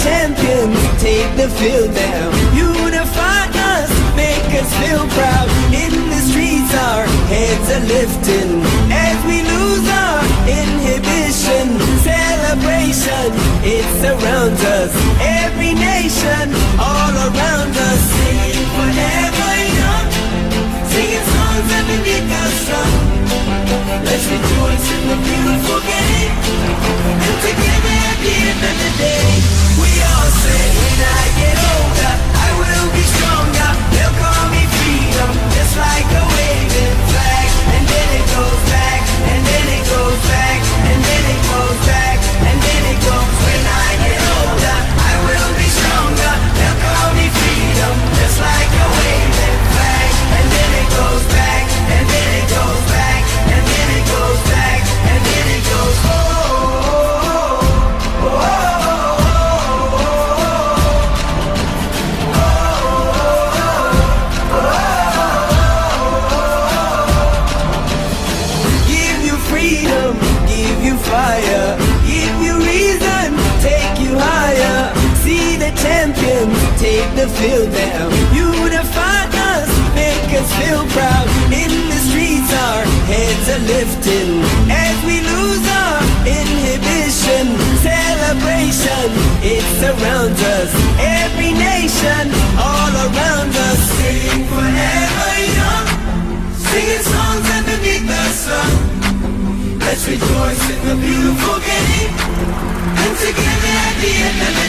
champions take the field now. Unify us, make us feel proud. In the streets our heads are lifting as we lose our inhibition. Celebration, it surrounds us. Every nation, all around us. Singing forever young, singing songs underneath the sun. Let's rejoice in the beautiful game, and together at the end of the day, we all say, when I get older, I will be stronger. They'll call me freedom, just like a waving flag. And then it goes back, and then it goes back, and then it goes back, and then it goes. When I get older, I will be stronger. They'll call me freedom, just like a waving flag. And then it goes back, and then it goes back, and then it goes back, and then it goes. Oh, oh, oh, oh, oh. Give you freedom, give you fire, give you reason, take you higher. See the champions take the field now. Unify us, make us feel proud. In the streets our heads are lifting as we lose our inhibition. Celebration, it surrounds us. Every nation, all around us. Sing forever young, singing songs underneath the sun. Let's rejoice in the beautiful game, and together at the end of the